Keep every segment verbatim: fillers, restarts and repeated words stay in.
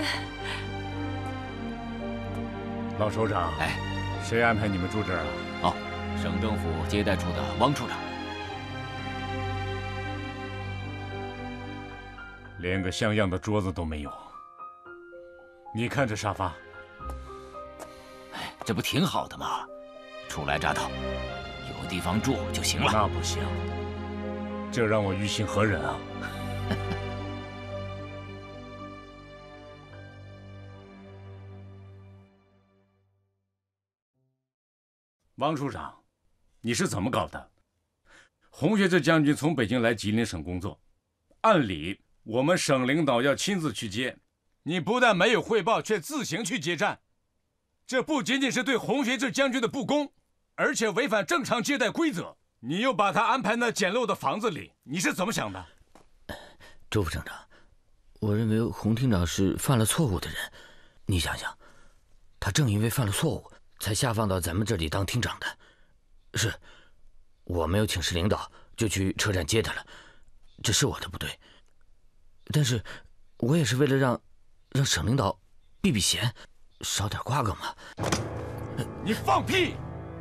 老首长， 哎， 谁安排你们住这儿啊？ 哦，省政府接待处的王处长。 连个像样的桌子都没有。你看这沙发， 哎，这不挺好的吗？初来乍到，有地方住就行了。 那不行，这让我于心何忍啊！王处长，你是怎么搞的？洪学智将军从北京来吉林省工作，按理我们省领导要亲自去接，你不但没有汇报，却自行去接站，这不仅仅是对洪学智将军的不公，而且违反正常接待规则。你又把他安排那简陋的房子里，你是怎么想的？ 周副省长，我认为洪厅长是犯了错误的人。你想想，他正因为犯了错误，才下放到咱们这里当厅长的。是，我没有请示领导，就去车站接他了，这是我的不对。但是，我也是为了让让省领导避避嫌，少点瓜葛嘛。 你放屁！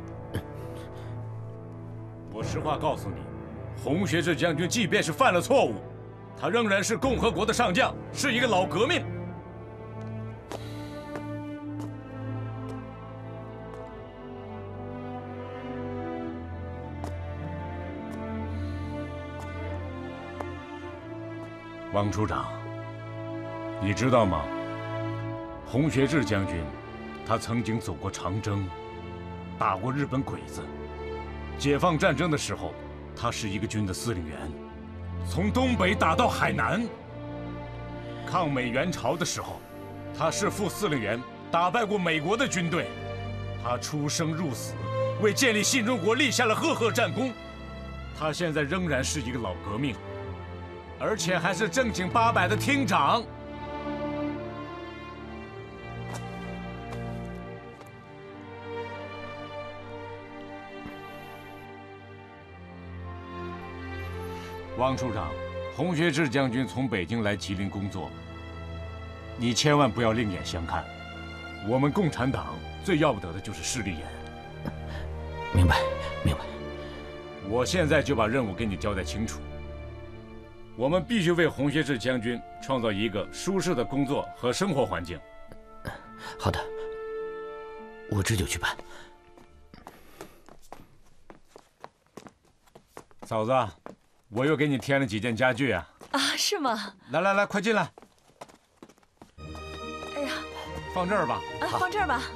我实话告诉你，洪学智将军即便是犯了错误，他仍然是共和国的上将，是一个老革命。王处长，你知道吗？洪学智将军，他曾经走过长征，打过日本鬼子。解放战争的时候，他是一个军的司令员，从东北打到海南。抗美援朝的时候，他是副司令员，打败过美国的军队。他出生入死，为建立新中国立下了赫赫战功。他现在仍然是一个老革命，而且还是正经八百的厅长。王处长，洪学智将军从北京来吉林工作，你千万不要另眼相看。我们共产党最要不得的就是势利眼。 明白，明白。 我现在就把任务给你交代清楚。我们必须为洪学智将军创造一个舒适的工作和生活环境。 好的，我这就去办。 嫂子，我又给你添了几件家具啊！ 啊，是吗？ 来来来，快进来。 哎呀， 放这儿吧。 啊，放这儿吧。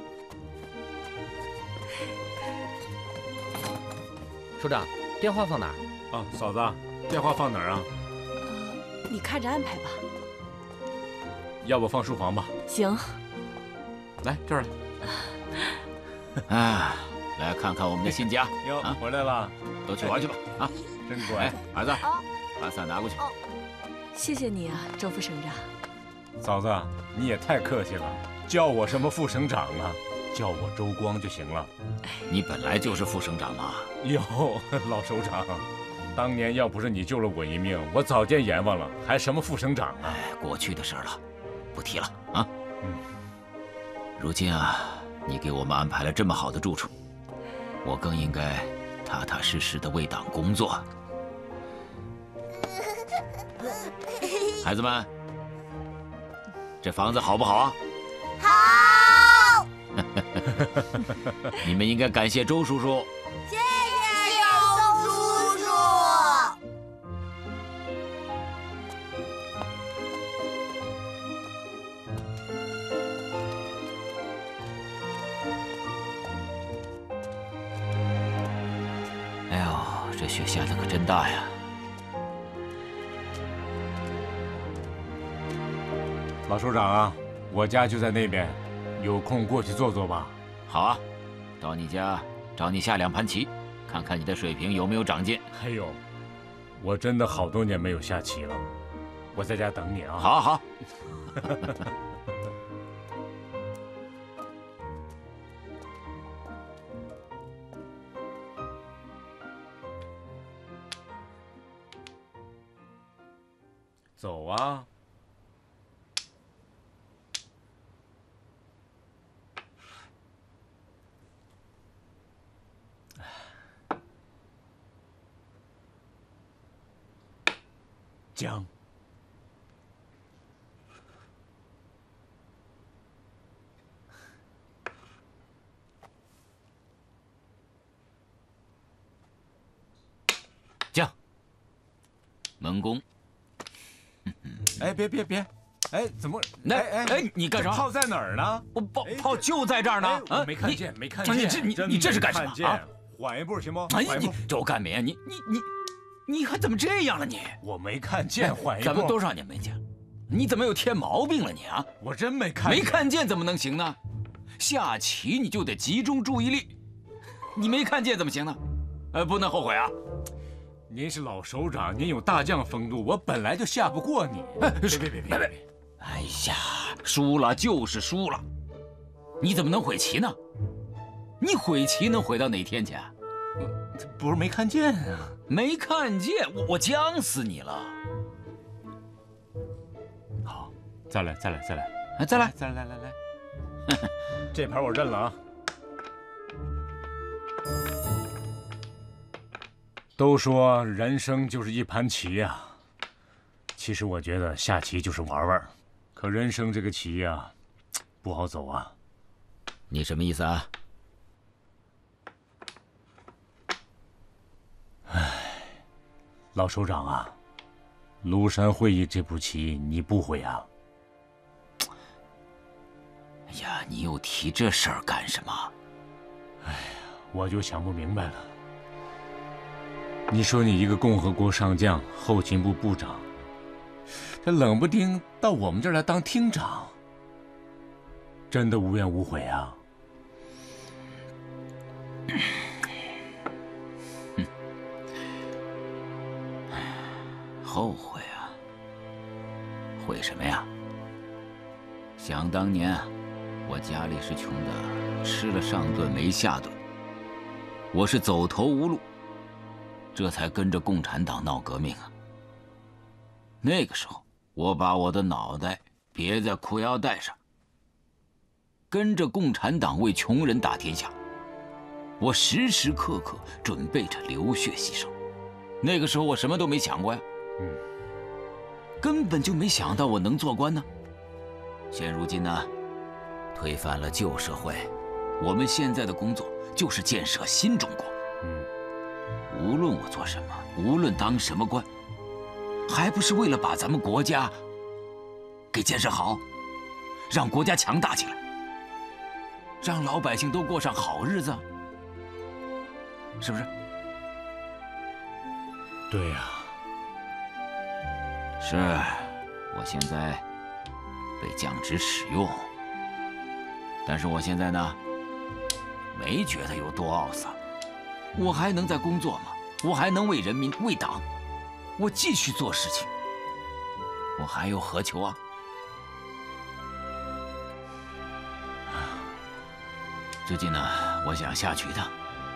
首长，电话放哪儿？ 啊，嫂子，电话放哪儿啊？ 呃，你看着安排吧。 要不放书房吧？ 行。 来这儿来。啊，来看看我们的新家。 哟，啊、回来了， 都去玩去吧。啊， 真乖。 哎，儿子，把伞拿过去。 哦，谢谢你啊，周副省长。 嫂子，你也太客气了，叫我什么副省长啊？叫我周光就行了。 你本来就是副省长嘛。 哟，老首长，当年要不是你救了我一命，我早见阎王了，还什么副省长啊？ 哎，过去的事了，不提了啊。 嗯。 如今啊，你给我们安排了这么好的住处，我更应该踏踏实实的为党工作。孩子们，这房子好不好啊？ 好。 你们应该感谢周叔叔。 谢谢周叔叔。 哎呦，这雪下的可真大呀！ 老首长啊，我家就在那边，有空过去坐坐吧。 好啊，到你家找你下两盘棋，看看你的水平有没有长进。 哎呦，我真的好多年没有下棋了，我在家等你啊。 好好。 走啊。 江。 将。门弓。 哎，别别别！哎，怎么？ 哎哎哎，你干啥？ 炮在哪儿呢？ 我炮炮就在这儿呢。 啊，没看见，没看见。 你这你你这是干什么啊？ 缓一步行不？ 哎，你周干民，你你你你还怎么这样了你？ 我没看见，缓一步。 咱们多少年没见，你怎么有添毛病了你啊？ 我真没看见。 没看见怎么能行呢？下棋你就得集中注意力，你没看见怎么行呢？呃，不能后悔啊。 您是老首长，您有大将风度，我本来就下不过你。 哎， 别别别别别！ 哎呀，输了就是输了，你怎么能悔棋呢？你悔棋能悔到哪天去啊？ 不是没看见啊？ 没看见，我我将死你了。 好，再来再来再来， 哎，再来再来来来来，这盘我认了啊。都说人生就是一盘棋呀，其实我觉得下棋就是玩玩，可人生这个棋呀，不好走啊。 你什么意思啊？ 唉，老首长啊，庐山会议这步棋你不会啊？ 哎呀，你又提这事儿干什么？ 哎呀，我就想不明白了。你说你一个共和国上将，后勤部部长，这冷不丁到我们这儿来当厅长，真的无怨无悔啊？ 后悔啊？悔什么呀？想当年啊，我家里是穷的，吃了上顿没下顿，我是走投无路。这才跟着共产党闹革命啊！那个时候，我把我的脑袋别在裤腰带上，跟着共产党为穷人打天下。我时时刻刻准备着流血牺牲。那个时候我什么都没想过呀， 嗯， 根本就没想到我能做官呢。现如今呢，推翻了旧社会，我们现在的工作就是建设新中国。 嗯。 无论我做什么，无论当什么官，还不是为了把咱们国家给建设好，让国家强大起来，让老百姓都过上好日子，是不是？ 对呀。 是，我现在被降职使用，但是我现在呢，没觉得有多懊丧。我还能在工作吗？我还能为人民、为党，我继续做事情，我还有何求啊？最近呢，我想下去一趟。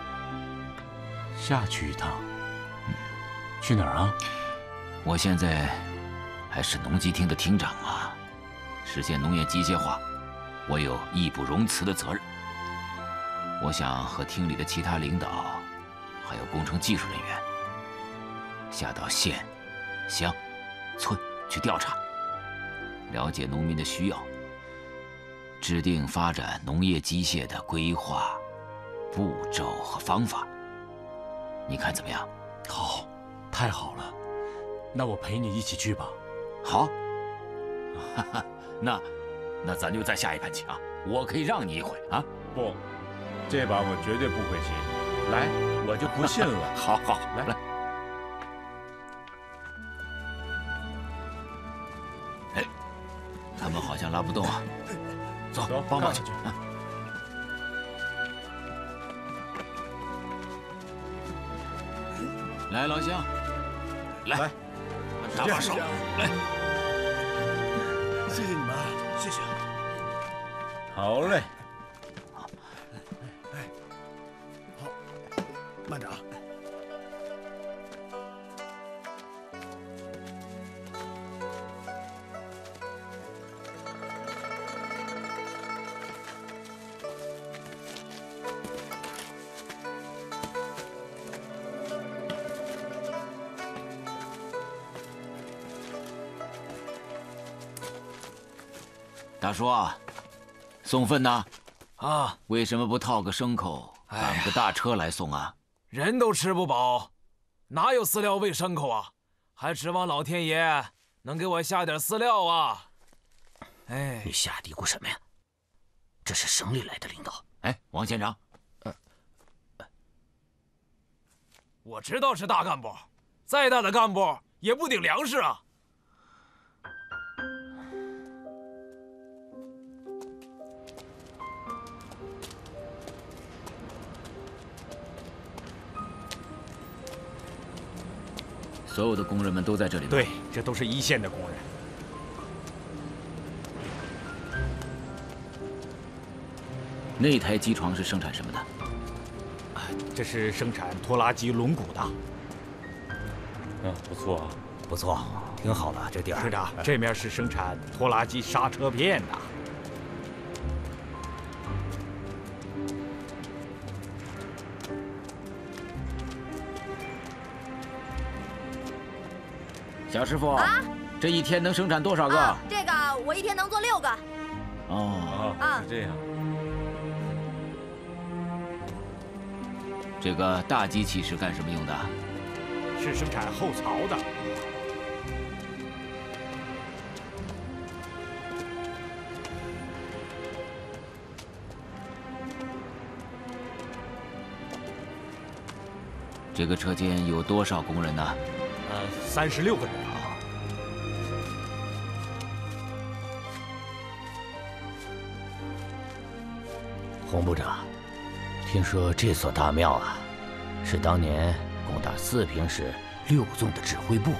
下去一趟？嗯，去哪儿啊？ 我现在还是农机厅的厅长啊，实现农业机械化，我有义不容辞的责任。我想和厅里的其他领导，还有工程技术人员，下到县、乡、村去调查，了解农民的需要，制定发展农业机械的规划、步骤和方法。你看怎么样？ 好，太好了，那我陪你一起去吧。 好，哈哈，那那咱就再下一盘棋啊！我可以让你一回啊！ 不。这把我绝对不会棋，来，我就不信了。 好好来来，哎，他们好像拉不动啊，走， 走， 帮忙去。啊、来，老乡，来， 来， 搭把手，来， 谢谢你们，谢谢。 好嘞。 慢点啊！ 大叔，送粪呢？ 啊， 为什么不套个牲口，赶个大车来送啊？ 人都吃不饱，哪有饲料喂牲口啊？还指望老天爷能给我下点饲料啊？哎， 你瞎嘀咕什么呀？这是省里来的领导。 哎，王县长， 我知道是大干部，再大的干部也不顶粮食啊。 所有的工人们都在这里吗？ 对，这都是一线的工人。 那台机床是生产什么的？ 这是生产拖拉机轮毂的。 嗯，不错啊。 不错，挺好的这地儿。师长，这面是生产拖拉机刹车片的。 小师傅啊， 这一天能生产多少个？ 啊，这个我一天能做六个。 哦， 啊是这样。 这个大机器是干什么用的？ 是生产后槽的。 这个车间有多少工人呢？ 呃，三十六个人啊。 洪部长，听说这所大庙啊，是当年攻打四平时六纵的指挥部。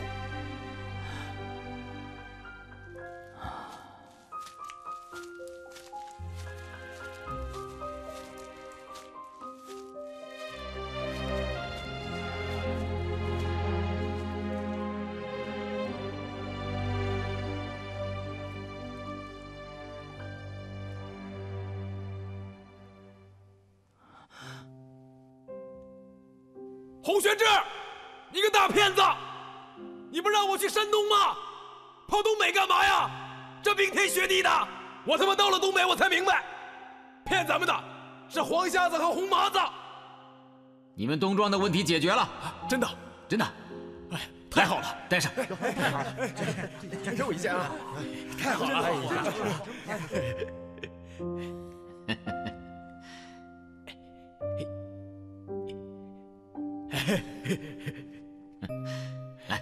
洪玄志，你个大骗子！你不让我去山东吗？跑东北干嘛呀？这冰天雪地的，我他妈到了东北我才明白，骗咱们的是黄瞎子和红麻子。 你们东庄的问题解决了， 真的， 真的。 哎，太好了， 带上。 感受一下啊！太好了！ 来，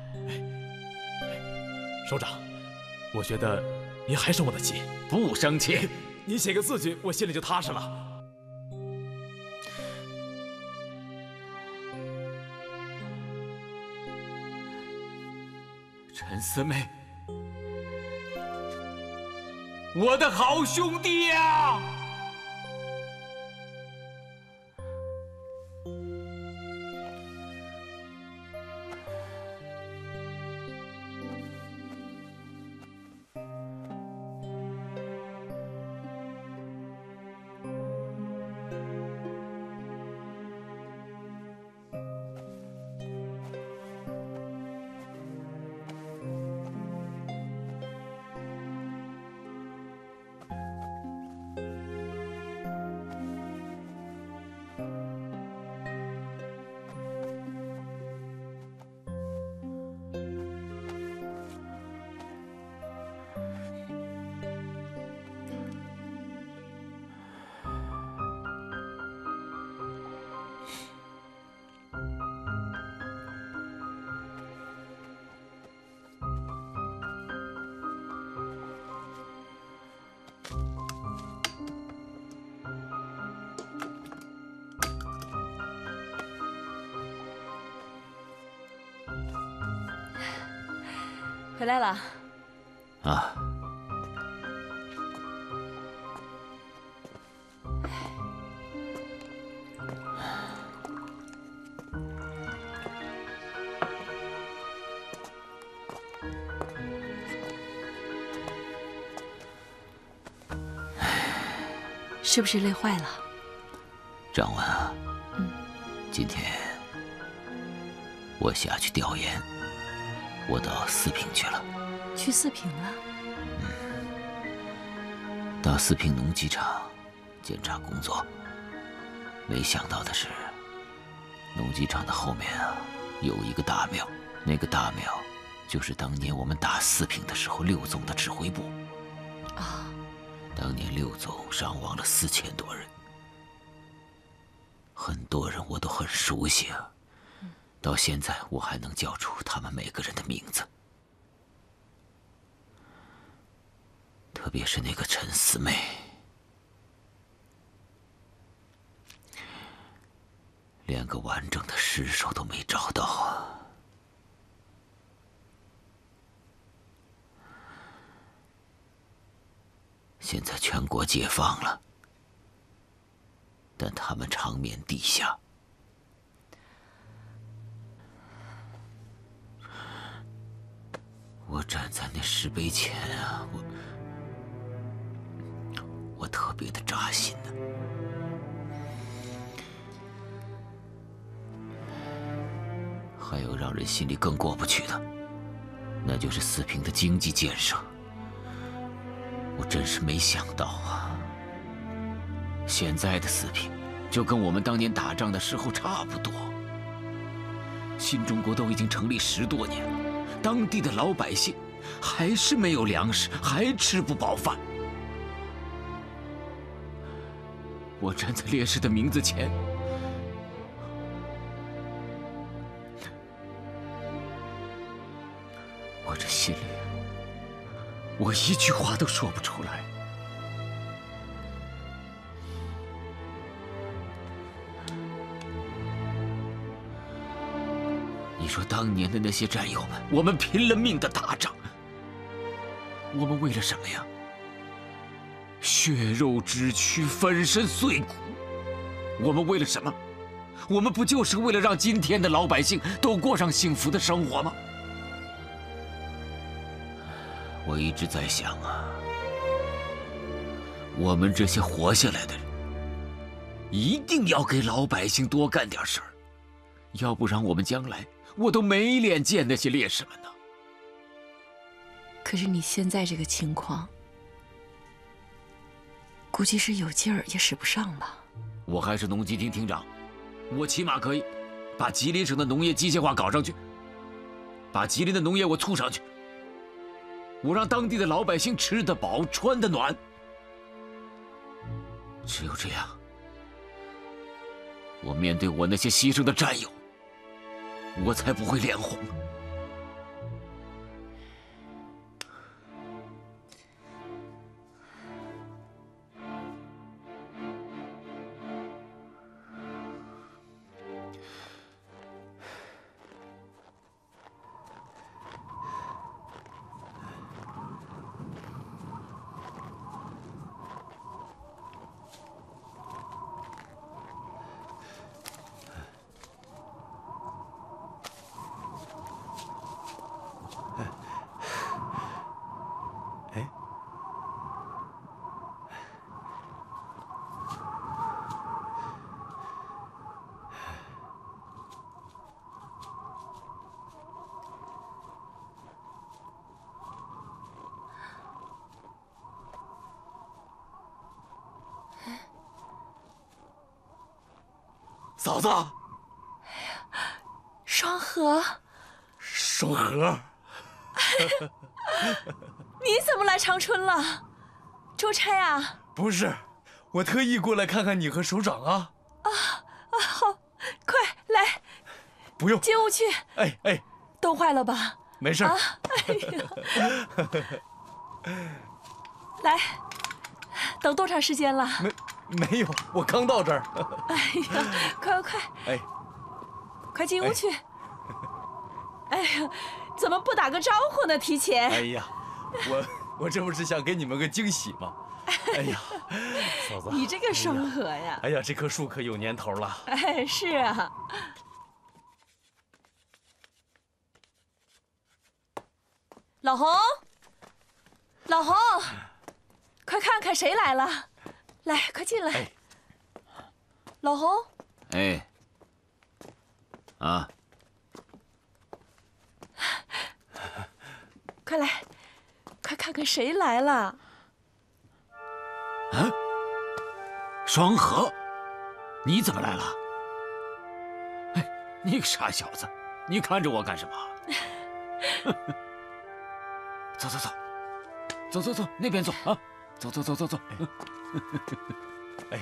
首长，我觉得您还生我的气。 不生气， 你写个字据，我心里就踏实了。 陈四妹，我的好兄弟呀！ 回来了。 啊。 是不是累坏了？ 长文啊， 嗯， 今天我下去调研，我到四平去了。 去四平了？ 嗯， 到四平农机厂检查工作，没想到的是，农机厂的后面啊有一个大庙，那个大庙就是当年我们打四平的时候六总的指挥部。 啊， 当年六总伤亡了四千多人，很多人我都很熟悉啊，到现在我还能叫出他们每个人的名字。特别是那个陈四妹，连个完整的尸首都没找到啊！现在全国解放了，但他们长眠地下。我站在那石碑前啊，我。我特别的扎心呢。还有让人心里更过不去的，那就是四平的经济建设。我真是没想到啊！现在的四平，就跟我们当年打仗的时候差不多。新中国都已经成立十多年了，当地的老百姓还是没有粮食，还吃不饱饭。我站在烈士的名字前，我这心里，我一句话都说不出来。你说当年的那些战友们，我们拼了命的打仗，我们为了什么呀？血肉之躯，粉身碎骨，我们为了什么？我们不就是为了让今天的老百姓都过上幸福的生活吗？我一直在想啊，我们这些活下来的人，一定要给老百姓多干点事儿，要不然我们将来我都没脸见那些烈士们呢。 可是你现在这个情况，估计是有劲儿也使不上吧？ 我还是农机厅厅长，我起码可以把吉林省的农业机械化搞上去，把吉林的农业我促上去，我让当地的老百姓吃得饱，穿得暖。只有这样，我面对我那些牺牲的战友，我才不会脸红。 嫂子， 双河， 双河， 你怎么来长春了？出差啊？ 不是，我特意过来看看你和首长啊。 啊啊，好，快来， 不用， 进屋去。 哎哎， 冻坏了吧？ 没事。 啊，哎呀，来，等多长时间了？ 没。没有，我刚到这儿。 哎呀，快快快！ 哎， 快进屋去！哎呀，怎么不打个招呼呢？提前。 哎呀，我我这不是想给你们个惊喜吗？哎呀，嫂子， 你这个双核呀！ 哎呀，这棵树可有年头了。 哎，是啊。老洪，老洪，快看看谁来了！来，快进来。 哎， 老洪。 哎。啊。 快来，快看看谁来了。 双河，你怎么来了？哎，你个傻小子，你看着我干什么？走走走，走走走，那边坐啊！走走走走走。 哎，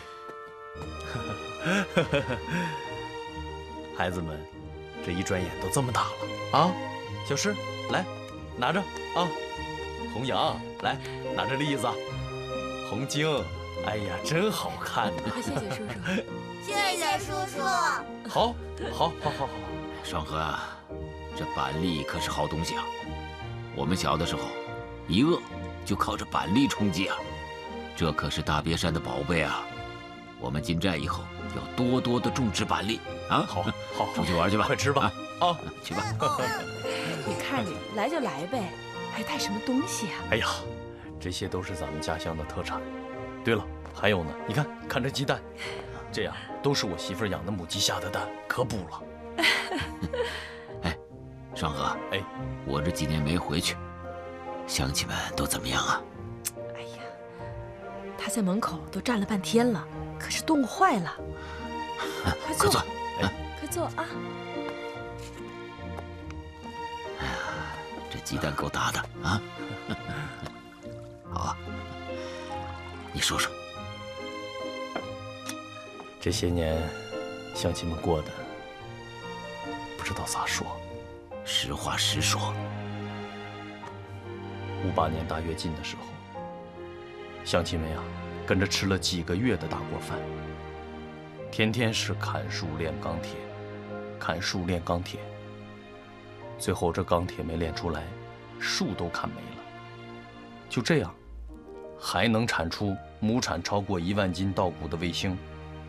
孩子们，这一转眼都这么大了啊！小诗，来，拿着啊！红杨，来，拿着栗子。红晶，哎呀，真好看呐！ 谢谢叔叔。 谢谢叔叔。 好，好，好，好，好。 双河啊，这板栗可是好东西啊！我们小的时候，一饿就靠着板栗充饥啊，这可是大别山的宝贝啊！我们进寨以后要多多的种植板栗啊！ 好，好， 出去玩去吧， 快吃吧！啊， 去吧。 你看你来就来呗，还带什么东西啊？ 哎呀，这些都是咱们家乡的特产。对了，还有呢，你看看这鸡蛋，这样都是我媳妇养的母鸡下的蛋，可补了。 哎，双河， 哎， 我这几年没回去，乡亲们都怎么样啊？ 哎呀，他在门口都站了半天了，可是冻坏了。快坐， 快坐， 哎，快坐啊！ 哎呀，这鸡蛋够大的啊！好啊，你说说， 这些年乡亲们过的不知道咋说。 实话实说。 五八年大跃进的时候，乡亲们呀，跟着吃了几个月的大锅饭，天天是砍树炼钢铁，砍树炼钢铁。最后这钢铁没炼出来，树都砍没了。就这样，还能产出亩产超过一万斤稻谷的卫星。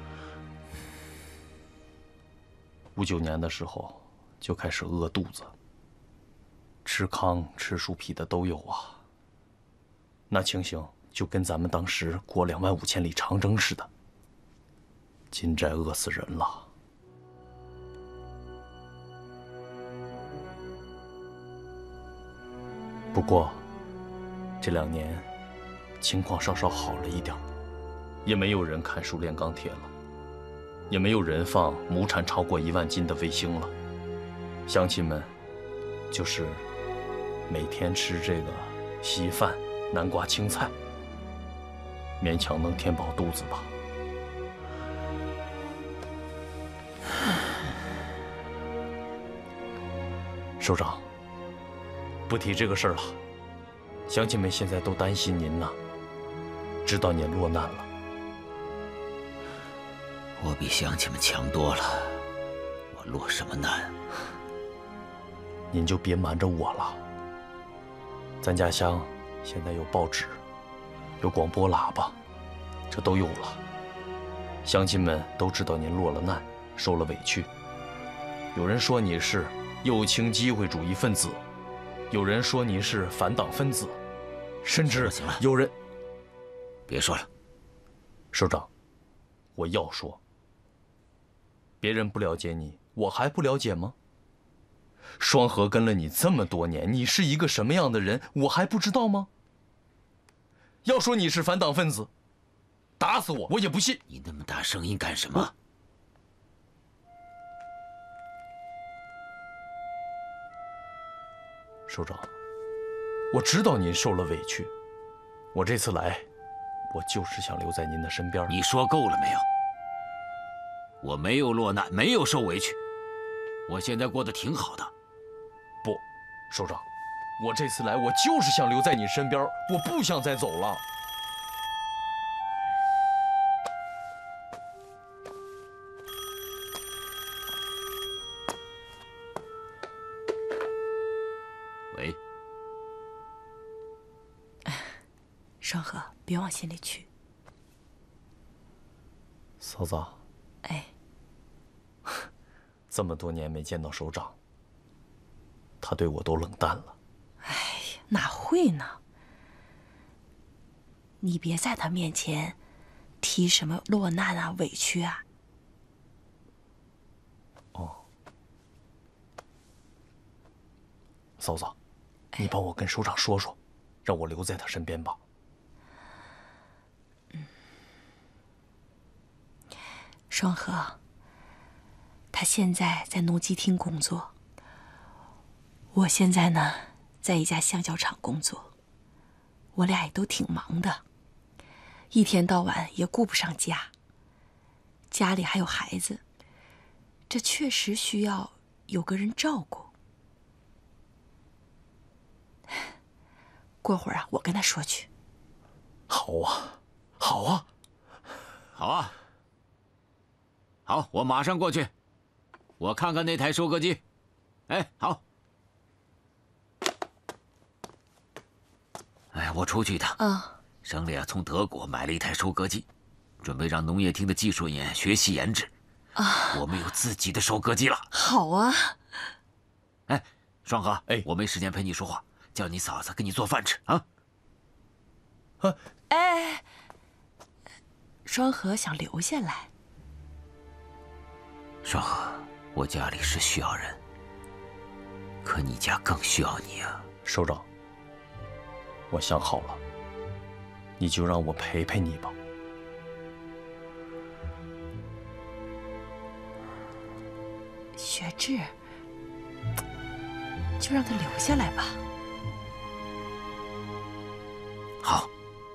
五九年的时候，就开始饿肚子，吃糠吃树皮的都有啊。那情形就跟咱们当时过两万五千里长征似的，进寨饿死人了。不过这两年情况稍稍好了一点，也没有人砍树炼钢铁了，也没有人放亩产超过一万斤的卫星了。乡亲们就是每天吃这个稀饭、南瓜、青菜，勉强能填饱肚子吧。首长，不提这个事儿了。乡亲们现在都担心您呢，知道您落难了。 我比乡亲们强多了，我落什么难？ 您就别瞒着我了。咱家乡现在有报纸，有广播喇叭，这都有了。乡亲们都知道您落了难，受了委屈。有人说你是右倾机会主义分子，有人说你是反党分子，甚至有人…… 别说了， 首长，我要说，别人不了解你，我还不了解吗？双河跟了你这么多年，你是一个什么样的人，我还不知道吗？要说你是反党分子，打死我我也不信。 你那么大声音干什么？ 首长，我知道您受了委屈，我这次来，我就是想留在您的身边。 你说够了没有？我没有落难，没有受委屈，我现在过得挺好的。 不，首长，我这次来，我就是想留在你身边，我不想再走了。 喂， 双河，别往心里去。 嫂子， 哎， 这么多年没见到首长，他对我都冷淡了。 哎呀，哪会呢？你别在他面前提什么落难啊、委屈啊。 哦，嫂子，你帮我跟首长说说，让我留在他身边吧。 双河，他现在在农机厅工作，我现在呢在一家橡胶厂工作，我俩也都挺忙的，一天到晚也顾不上家，家里还有孩子，这确实需要有个人照顾。过会儿啊，我跟他说去。 好啊，好啊， 好啊，好，我马上过去。我看看那台收割机。哎，好。哎，我出去一趟。 啊。 省里啊，从德国买了一台收割机，准备让农业厅的技术员学习研制。啊。我们有自己的收割机了。 好啊。 哎，双河， 哎， 我没时间陪你说话，叫你嫂子给你做饭吃啊。 啊。 哎，双河想留下来。 双河，我家里是需要人，可你家更需要你啊。 首长，我想好了，你就让我陪陪你吧。 学志，就让他留下来吧。 好。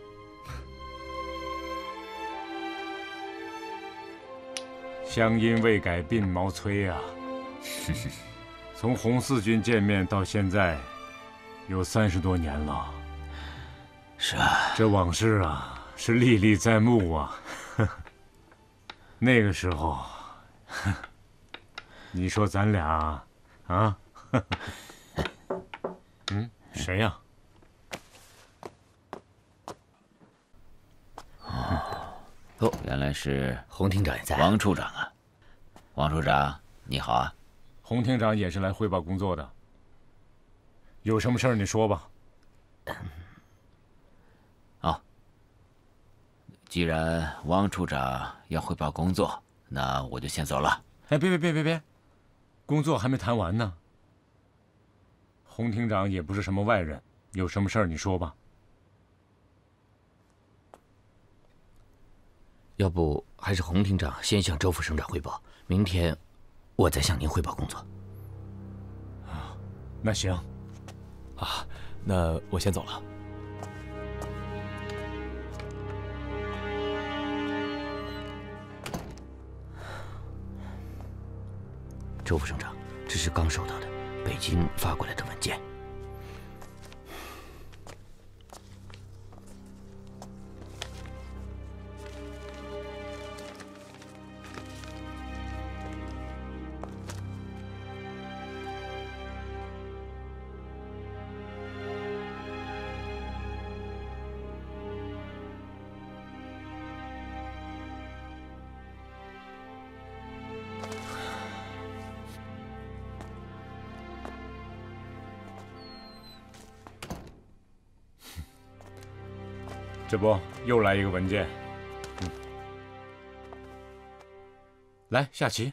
乡音未改鬓毛衰啊！从红四军见面到现在，有三十多年了。 是啊， 这往事啊，是历历在目啊。那个时候，你说咱俩啊？嗯，谁呀？ 哦，原来是洪厅长也在。 王处长啊，王处长你好啊。 洪厅长也是来汇报工作的，有什么事儿你说吧。 哦，既然王处长要汇报工作，那我就先走了。 哎，别别别别别，工作还没谈完呢。洪厅长也不是什么外人，有什么事儿你说吧。 要不还是洪厅长先向周副省长汇报，明天我再向您汇报工作。 啊，那行。 啊，那我先走了。 周副省长，这是刚收到的北京发过来的文件。 这不又来一个文件，嗯，来下棋。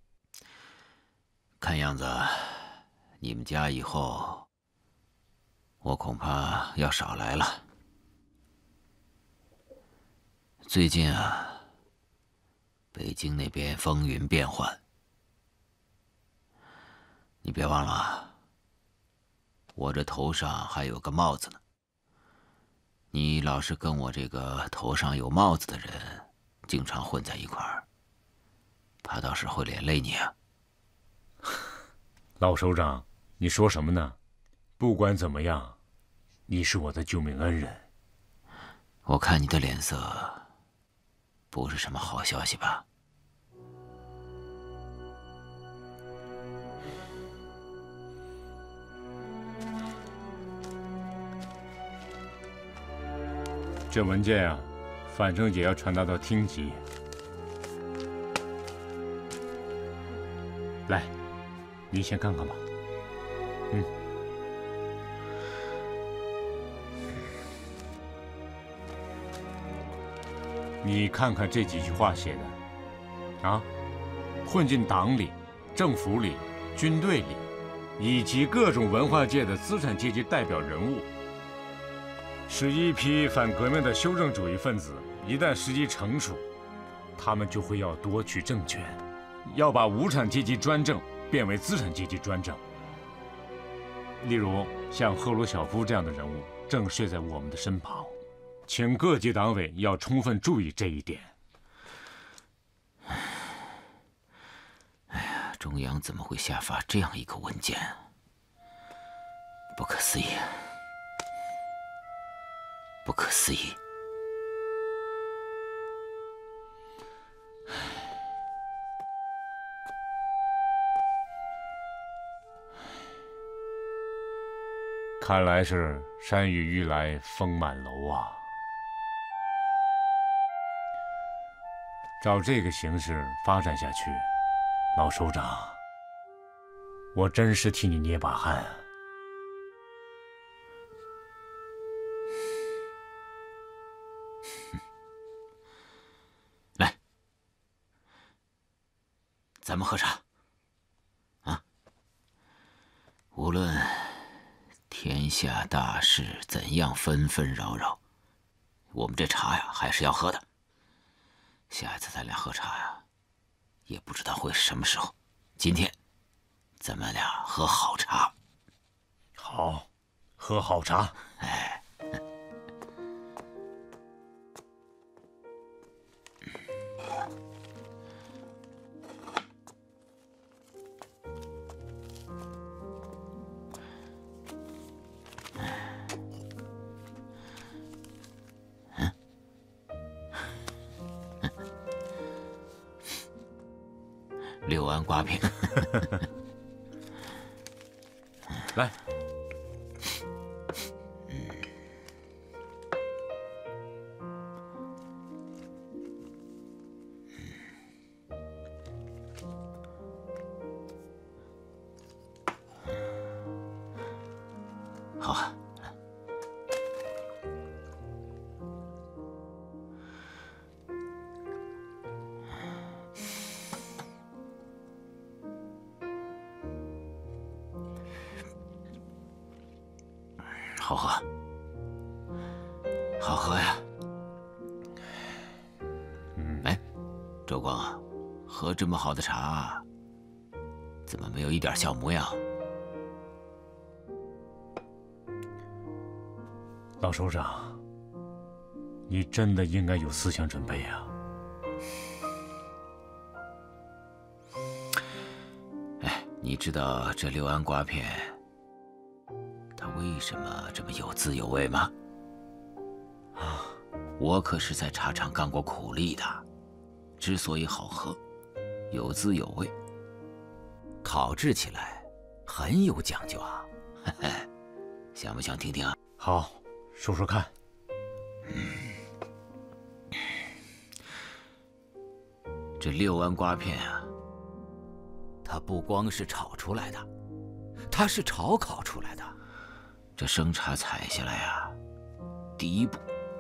看样子，你们家以后，我恐怕要少来了。最近啊，北京那边风云变幻，你别忘了，我这头上还有个帽子呢。你老是跟我这个头上有帽子的人经常混在一块儿，怕到时候连累你啊。 老首长，你说什么呢？不管怎么样，你是我的救命恩人。 我看你的脸色，不是什么好消息吧？ 这文件啊，反正也要传达到厅级。来，你先看看吧。嗯。你看看这几句话写的，啊，混进党里、政府里、军队里，以及各种文化界的资产阶级代表人物。使一批反革命的修正主义分子一旦时机成熟， 他们就会要夺取政权，要把无产阶级专政变为资产阶级专政。例如像赫鲁晓夫这样的人物正睡在我们的身旁，请各级党委要充分注意这一点。 哎呀，中央怎么会下发这样一个文件？不可思议，不可思议！ 看来是山雨欲来风满楼啊！照这个形势发展下去，老首长，我真是替你捏把汗啊！ 来，咱们喝茶。啊，无论天下大事怎样纷纷扰扰，我们这茶呀还是要喝的。下一次咱俩喝茶呀，也不知道会是什么时候。今天，咱们俩喝好茶。 好，喝好茶。 哎。六安瓜片， 来。 好啊。好喝，好喝呀！哎，周光啊，喝这么好的茶，怎么没有一点小模样？ 老首长，你真的应该有思想准备啊！ 哎，你知道这六安瓜片它为什么这么有滋有味吗？啊，我可是在茶厂干过苦力的，之所以好喝，有滋有味，烤制起来很有讲究啊！嘿嘿，想不想听听啊？ 好，说说看。 嗯，这六安瓜片啊，它不光是炒出来的，它是炒烤出来的。这生茶采下来呀，第一步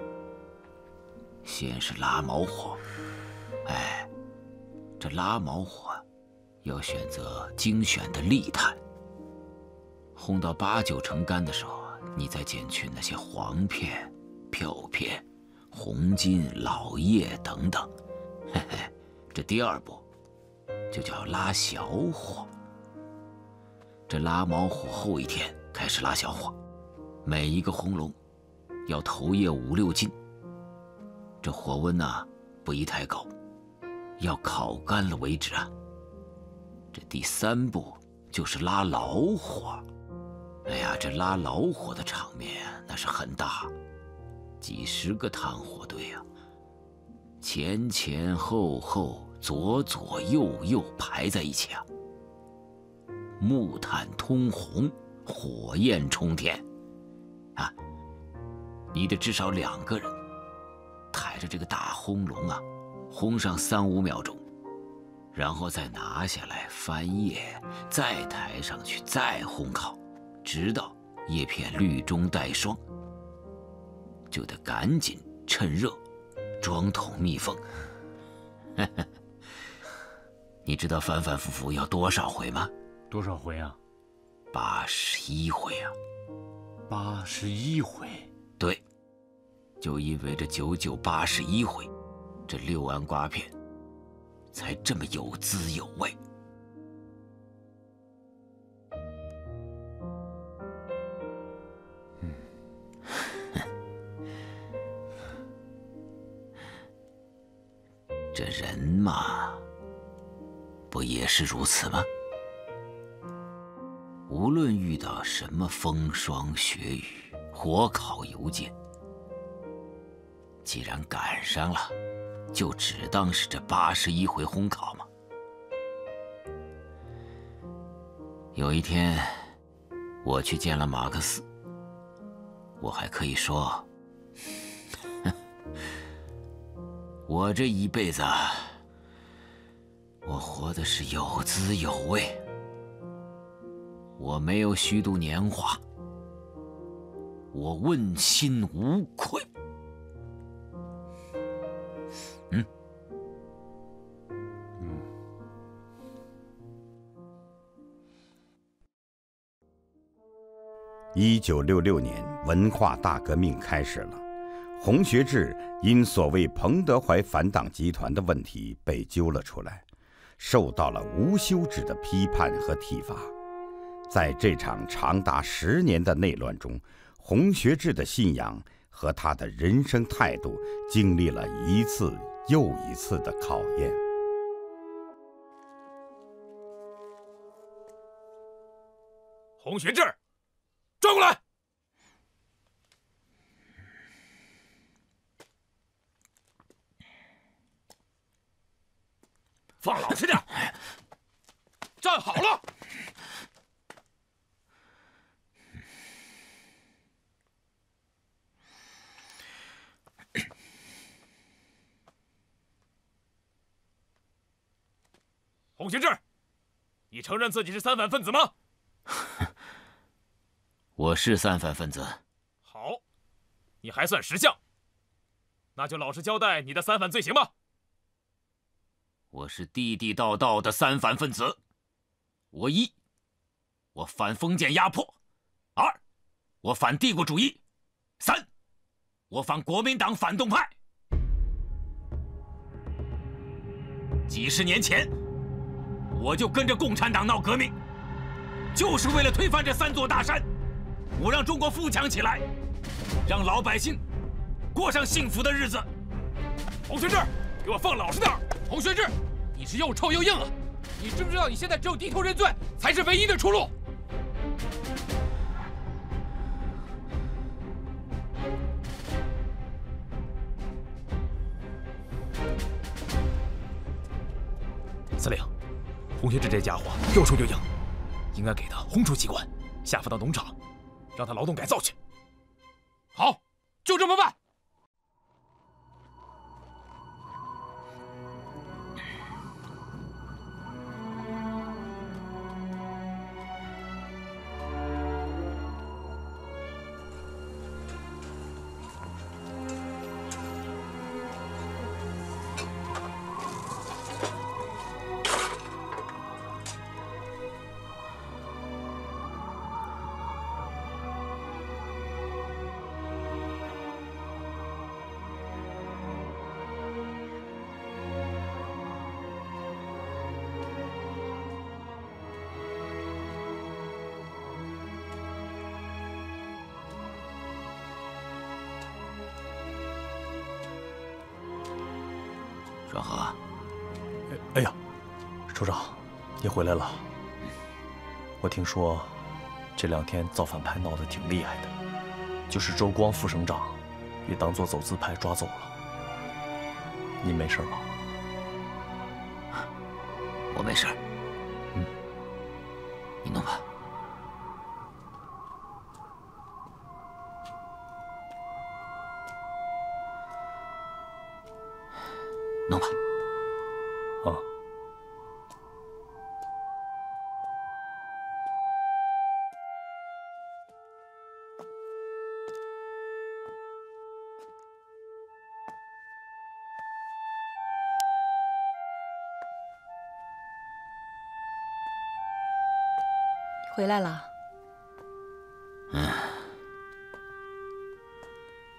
先是拉毛火。哎，这拉毛火要选择精选的砾炭，烘到八九成干的时候，你再剪去那些黄片、漂片、红筋、老叶等等。嘿嘿，这第二步就叫拉小火。这拉毛火后一天开始拉小火，每一个烘笼要投叶五六斤。这火温呢、啊、不宜太高，要烤干了为止啊。这第三步就是拉老火。哎呀，这拉老火的场面那是很大，几十个炭火堆啊，前前后后、左左右右排在一起啊，木炭通红，火焰冲天。啊，你得至少两个人抬着这个大烘笼啊，烘上三五秒钟，然后再拿下来翻叶，再抬上去，再烘烤，直到叶片绿中带霜，就得赶紧趁热装桶密封。你知道反反复复要多少回吗？ 多少回啊？ 八十一回啊！ 八十一回。 对，就因为这九九八十一回，这六安瓜片才这么有滋有味。嗯，这人嘛，不也是如此吗？无论遇到什么风霜雪雨、火烤油煎，既然赶上了，就只当是这八十一回烘烤嘛。有一天，我去见了马克思，我还可以说，我这一辈子，我活的是有滋有味。我没有虚度年华，我问心无愧。嗯， 嗯。 一九六六年，文化大革命开始了。洪学智因所谓彭德怀反党集团的问题被揪了出来，受到了无休止的批判和体罚。在这场长达十年的内乱中，洪学智的信仰和他的人生态度经历了一次又一次的考验。 洪学智，转过来！放老实点，站好了！洪学智，你承认自己是三反分子吗？ 我是三反分子。 好，你还算识相，那就老实交代你的三反罪行吧。 我是地地道道的三反分子。我一，我反封建压迫；二，我反帝国主义；三，我反国民党反动派。几十年前，我就跟着共产党闹革命，就是为了推翻这三座大山。我让中国富强起来，让老百姓过上幸福的日子。 洪学智，给我放老实点！洪学智，你是又臭又硬啊！你知不知道你现在只有低头认罪才是唯一的出路？司令，洪学智这家伙又臭又硬，应该给他轰出机关，下放到农场，让他劳动改造去。好，就这么办。 阮和， 哎呀，首长，你回来了。我听说这两天造反派闹得挺厉害的，就是周光副省长也当作走资派抓走了。你没事吧？ 我没事。 嗯， 你弄吧。弄吧。 啊。 回来了。 嗯。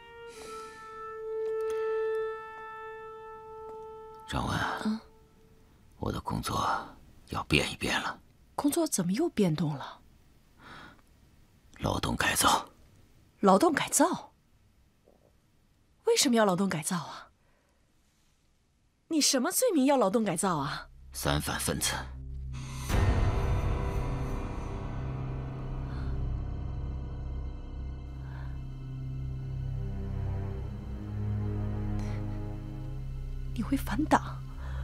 张文， 嗯， 我的工作要变一变了。 工作怎么又变动了？ 劳动改造。 劳动改造？为什么要劳动改造啊？你什么罪名要劳动改造啊？ 三反分子。 你会反党？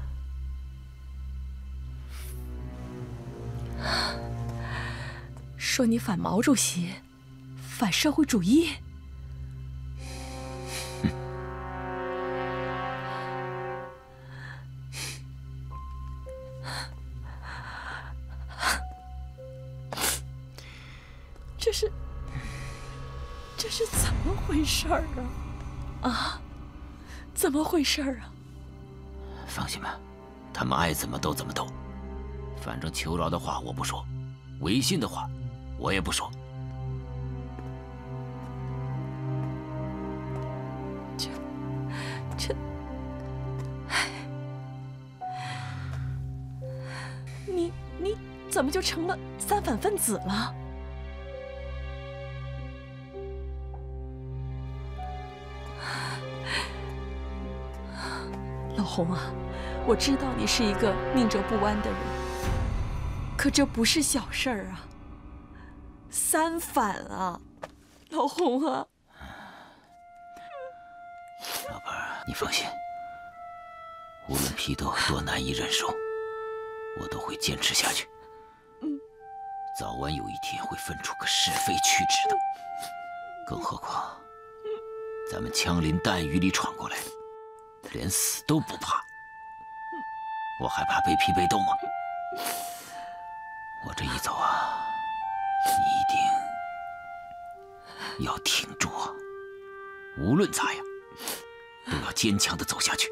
说你反毛主席，反社会主义？这是这是怎么回事儿啊？啊，怎么回事儿啊？ 放心吧，他们爱怎么斗怎么斗，反正求饶的话我不说，违信的话我也不说。 这这，唉，你你怎么就成了三反分子了？老洪啊，我知道你是一个宁折不弯的人，可这不是小事儿啊！三反啊，老洪啊！ 老伴儿，你放心，无论批斗多难以忍受，我都会坚持下去。 嗯， 早晚有一天会分出个是非曲直的。更何况，咱们枪林弹雨里闯过来的。连死都不怕，我还怕被批被斗吗？我这一走啊，你一定要挺住啊！无论咋样，都要坚强地走下去。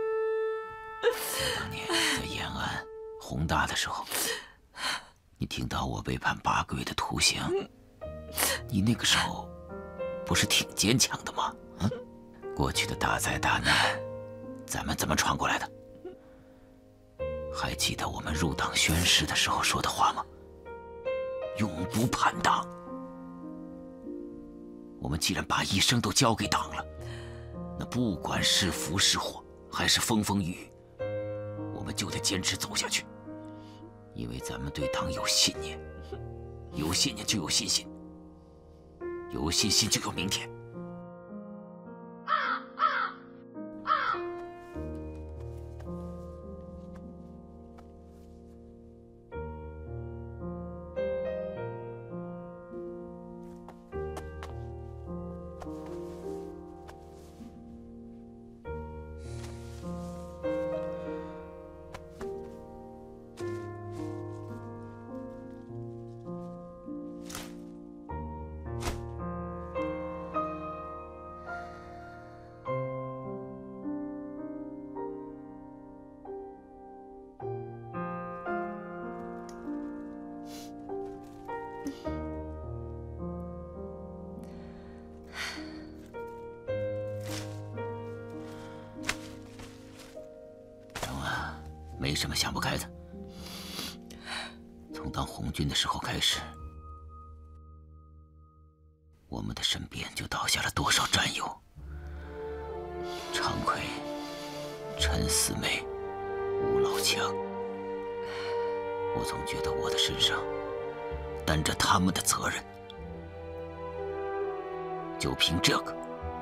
当年在延安宏大的时候，你听到我被判八个月的徒刑，你那个时候不是挺坚强的吗？嗯，过去的大灾大难。咱们怎么闯过来的？还记得我们入党宣誓的时候说的话吗？永不叛党。我们既然把一生都交给党了，那不管是福是祸，还是风风雨雨，我们就得坚持走下去。因为咱们对党有信念，有信念就有信心，有信心就有明天。没什么想不开的。从当红军的时候开始，我们的身边就倒下了多少战友：常奎、陈四梅、吴老强。我总觉得我的身上担着他们的责任。就凭这个，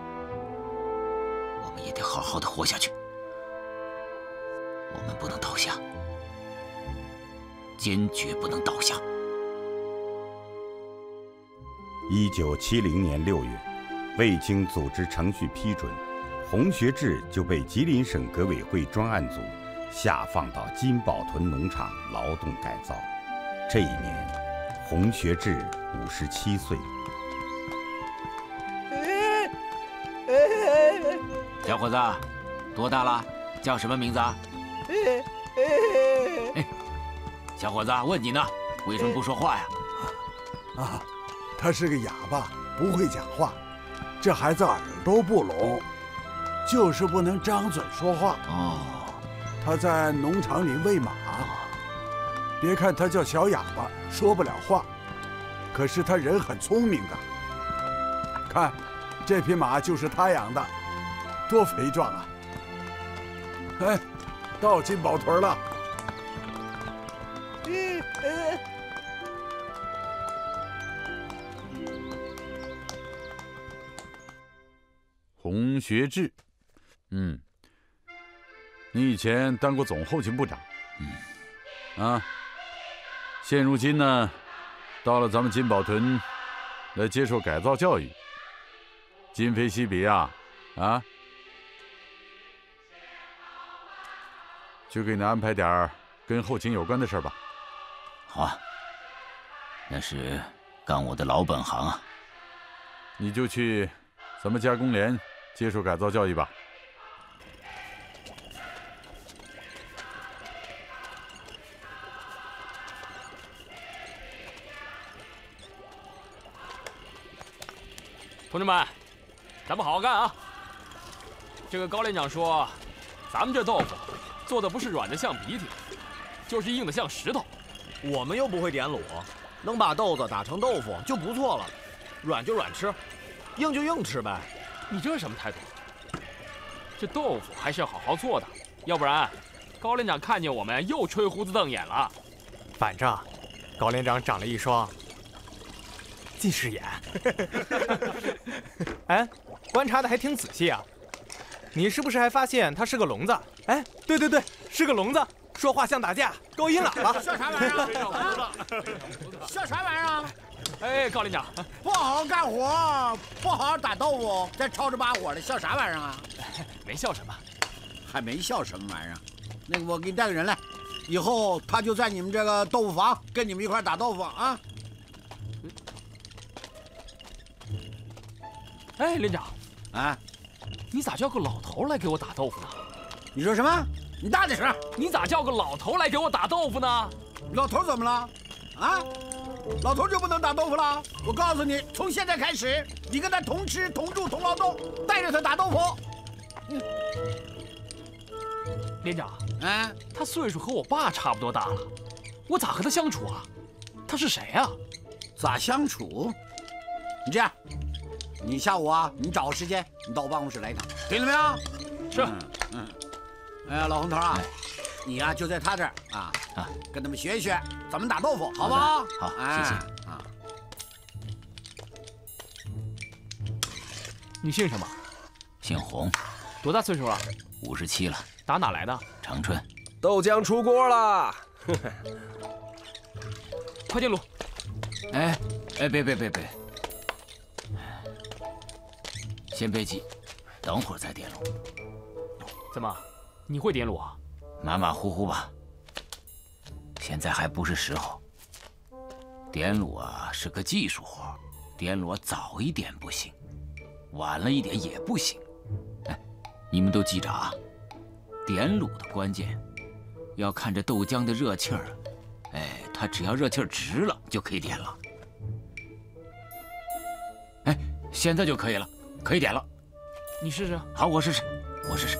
我们也得好好的活下去。我们不能倒下，坚决不能倒下。 一九七零年六月，未经组织程序批准，洪学智就被吉林省革委会专案组下放到金宝屯农场劳动改造。这一年，洪学智五十七岁。 小伙子，多大了？叫什么名字啊？哎，小伙子，问你呢，为什么不说话呀？ 啊，他是个哑巴，不会讲话。这孩子耳朵不聋，就是不能张嘴说话。 哦， 他在农场里喂马。别看他叫小哑巴，说不了话，可是他人很聪明的。看，这匹马就是他养的，多肥壮啊！哎，到金宝屯了。嗯嗯。 洪学智，嗯，你以前当过总后勤部长，嗯，啊，现如今呢，到了咱们金宝屯来接受改造教育。今非昔比啊，啊，就给你安排点跟后勤有关的事吧。 好啊，那是干我的老本行啊。 你就去咱们加工连接受改造教育吧。 同志们，咱们好好干啊！这个高连长说，咱们这豆腐做的不是软的像鼻涕，就是硬的像石头。 我们又不会点卤，能把豆子打成豆腐就不错了。软就软吃，硬就硬吃呗。 你这什么态度？这豆腐还是要好好做的，要不然高连长看见我们又吹胡子瞪眼了。 反正高连长长了一双近视眼。哎，观察的还挺仔细啊。你是不是还发现他是个聋子？哎，对对对，是个聋子，说话像打架，高音喇叭。 笑啥玩意儿？笑啥玩意儿？ 哎，高连长， 不好好干活，不好好打豆腐，再吵着把火的，笑啥玩意儿啊？ 没笑什么， 还没笑什么玩意儿？那个，我给你带个人来，以后他就在你们这个豆腐房跟你们一块打豆腐啊。 哎，连长， 啊， 你咋叫个老头来给我打豆腐呢？ 你说什么？你大点声！ 你咋叫个老头来给我打豆腐呢？ 老头怎么了？啊？老头就不能打豆腐了？我告诉你，从现在开始，你跟他同吃同住同劳动，带着他打豆腐。 嗯。连长， 啊， 他岁数和我爸差不多大了，我咋和他相处啊？他是谁啊？ 咋相处？你这样。你下午啊，你找个时间，你到我办公室来一趟，听见没有？ 是。 嗯。嗯哎呀，老红头啊，哎、你呀、啊、就在他这儿啊啊，跟他们学一学怎么打豆腐，好不好？ 好， 哎、 谢谢啊。 你姓什么？ 姓洪。 多大岁数了？ 五十七了。 打哪来的？ 长春。 豆浆出锅了。 快点卤。 哎哎，别别别别。先别急，等会儿再点卤。 怎么，你会点卤啊？ 马马虎虎吧。现在还不是时候。点卤啊是个技术活，点卤早一点不行，晚了一点也不行。哎，你们都记着啊，点卤的关键要看这豆浆的热气儿。哎，它只要热气儿直了就可以点了。哎，现在就可以了。可以点了， 你试试。 好，我试试，我试试。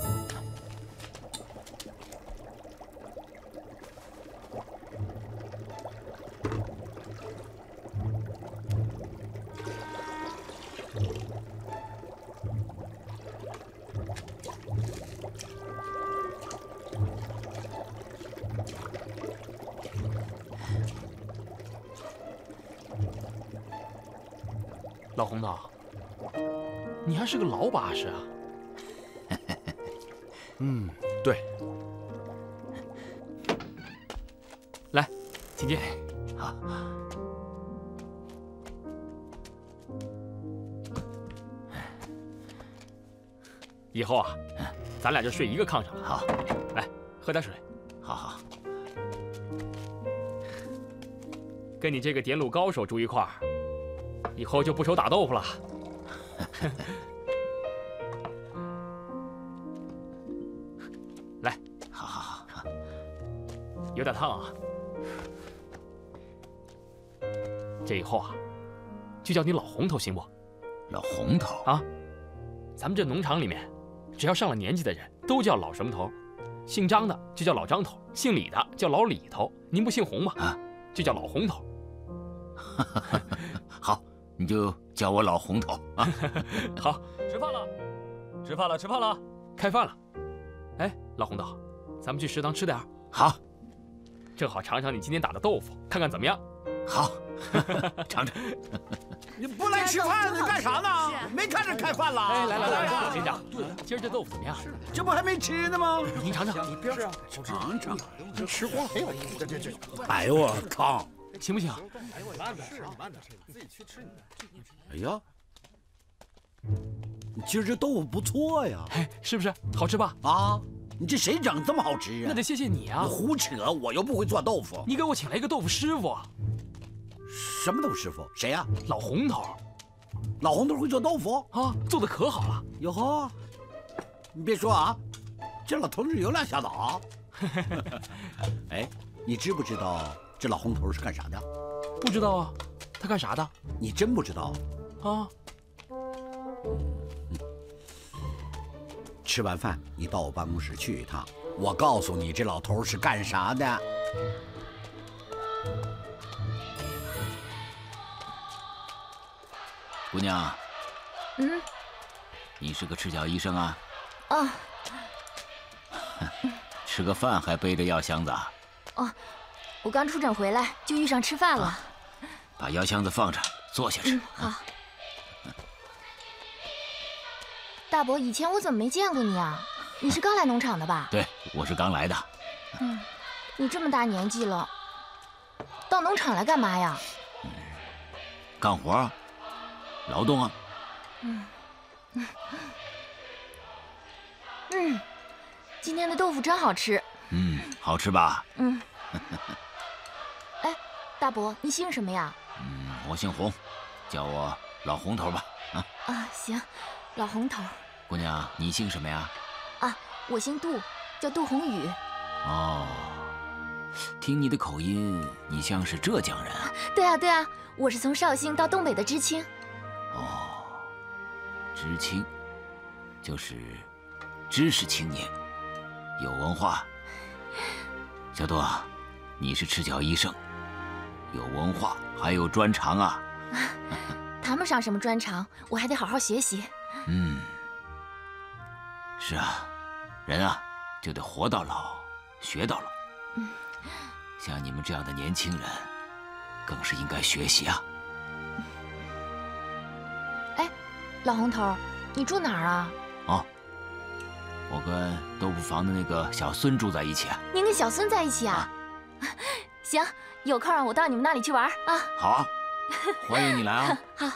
老洪头。你还是个老把式啊！ 嗯，对。 来，请进。 好。 以后啊，咱俩就睡一个炕上了。 好， 来喝点水。 好好。 跟你这个点卤高手住一块儿，以后就不愁打豆腐了。来， 好好好好， 有点烫啊。这以后啊，就叫你老洪头行不？ 老洪头啊，咱们这农场里面，只要上了年纪的人都叫老什么头， 姓张的就叫老张头，姓李的叫老李头。您不姓洪吗？啊，就叫老洪头。 好，你就叫我老洪头啊。 好，吃饭了，吃饭了，吃饭了，开饭了。哎，老洪头，咱们去食堂吃点儿。 好， 正好尝尝你今天打的豆腐，看看怎么样。 好，尝尝。 你不来吃饭，你干啥呢？没看着开饭了？ 哎，来来来，连长，今儿这豆腐怎么样？ 这不还没吃呢吗？ 您尝尝， 你不要吃啊，尝尝， 你吃光了没有？ 这这这，哎呦我靠， 行不行？ 哎，我慢点吃，你慢点吃，你自己去吃。 哎呀，你今儿这豆腐不错呀， 哎，是不是好吃吧？ 啊，你这谁整这么好吃啊？ 那得谢谢你啊！ 你胡扯，我又不会做豆腐。 你给我请来一个豆腐师傅。 什么豆腐师傅？谁呀？ 老洪头。 老洪头会做豆腐啊，做的可好了。 哟呵，你别说啊，这老头子有两下子啊。哎，你知不知道这老洪头是干啥的？ 不知道啊，他干啥的？ 你真不知道啊？ 吃完饭你到我办公室去一趟，我告诉你这老头是干啥的。 姑娘， 嗯， 你是个赤脚医生啊？ 啊， 吃个饭还背着药箱子啊？ 哦，我刚出诊回来就遇上吃饭了。啊、 把药箱子放这，坐下吃。 嗯、好。大伯，以前我怎么没见过你啊？你是刚来农场的吧？ 对，我是刚来的。 嗯，你这么大年纪了，到农场来干嘛呀？ 嗯、干活啊。劳动啊， 嗯嗯嗯，今天的豆腐真好吃。 嗯，好吃吧？ 嗯。哎，大伯，你姓什么呀？ 嗯，我姓洪，叫我老洪头吧。啊啊，行，老洪头。 姑娘，你姓什么呀？ 啊，我姓杜，叫杜宏宇。 哦，听你的口音，你像是浙江人啊？ 对啊，对啊，我是从绍兴到东北的知青。 哦，知青，就是知识青年，有文化。小杜啊，你是赤脚医生，有文化，还有专长啊。 谈不上什么专长，我还得好好学习。 嗯，是啊，人啊就得活到老，学到老。 嗯， 像你们这样的年轻人，更是应该学习啊。 老洪头，你住哪儿啊？ 哦，我跟豆腐房的那个小孙住在一起啊。 您跟小孙在一起啊？啊行，有空我到你们那里去玩啊。 好啊，欢迎你来啊。 好。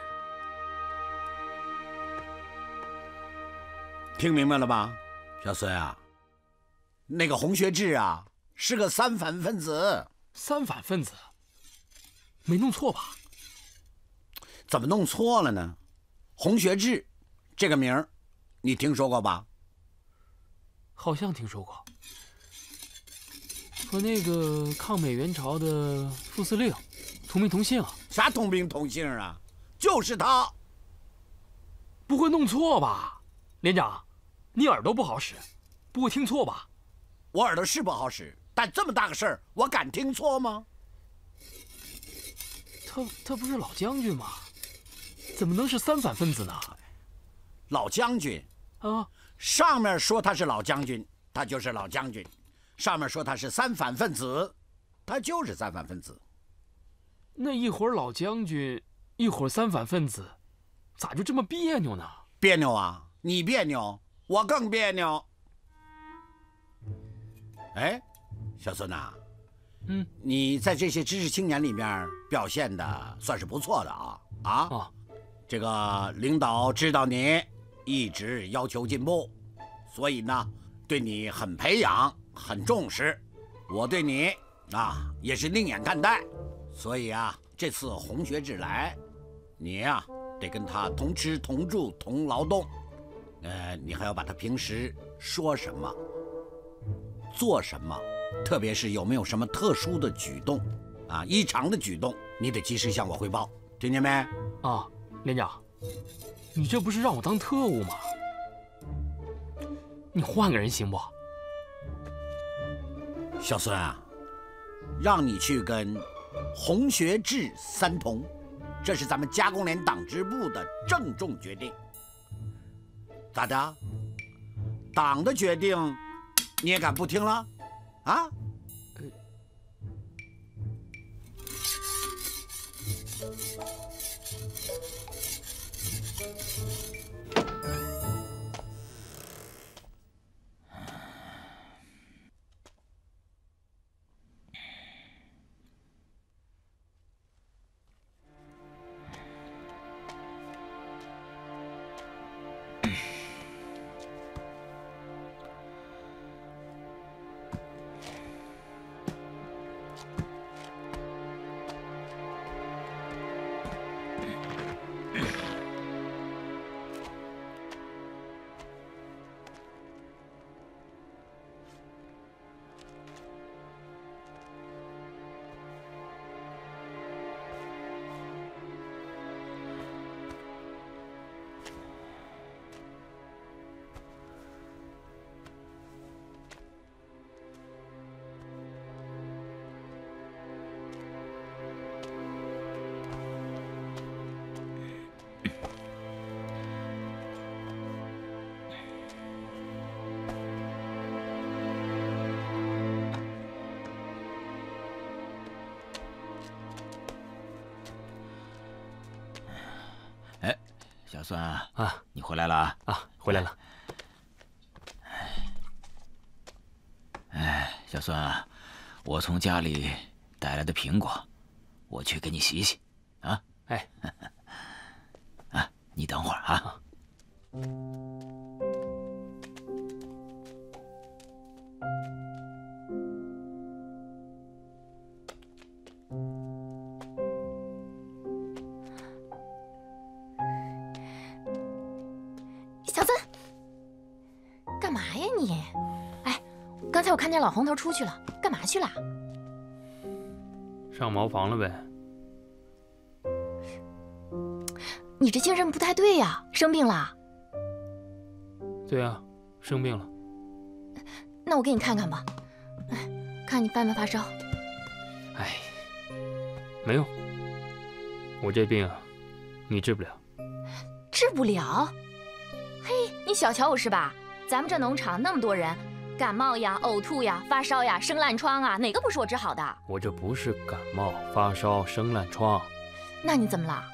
听明白了吧，小孙啊？那个洪学智啊，是个三反分子。 三反分子？没弄错吧？ 怎么弄错了呢？洪学智这个名儿，你听说过吧？ 好像听说过，和那个抗美援朝的副司令同名同姓啊？ 啥同名同姓啊？就是他。 不会弄错吧？连长，你耳朵不好使，不会听错吧？ 我耳朵是不好使，但这么大个事儿，我敢听错吗？ 他他不是老将军吗？怎么能是三反分子呢？ 老将军啊， 上面说他是老将军，他就是老将军；上面说他是三反分子，他就是三反分子。 那一会儿老将军，一会儿三反分子，咋就这么别扭呢？ 别扭啊！你别扭，我更别扭。哎，小孙呐， 嗯， 你在这些知识青年里面表现的算是不错的啊啊！ 啊这个领导知道你一直要求进步，所以呢，对你很培养，很重视。我对你啊也是另眼看待，所以啊，这次洪学智来，你呀、啊、得跟他同吃同住同劳动。呃，你还要把他平时说什么、做什么，特别是有没有什么特殊的举动啊、异常的举动，你得及时向我汇报，听见没？ 啊。连长，你这不是让我当特务吗？你换个人行不？ 小孙啊，让你去跟洪学智三通，这是咱们加工连党支部的郑重决定。咋的？党的决定你也敢不听了？啊？ 小孙啊，啊，你回来了啊！ 啊，回来了。 哎，小孙啊，我从家里带来的苹果，我去给你洗洗，啊！ 哎， 啊，你等会儿啊。 小孙，干嘛呀你？哎，刚才我看见老红头出去了，干嘛去了？ 上茅房了呗。 你这精神不太对呀，生病了？ 对啊，生病了。 那我给你看看吧，哎，看你发没发烧。 哎，没用，我这病啊，你治不了。 治不了？嘿，你小瞧我是吧？咱们这农场那么多人，感冒呀、呕吐呀、发烧呀、生烂疮啊，哪个不是我治好的？ 我这不是感冒、发烧、生烂疮。 那你怎么了？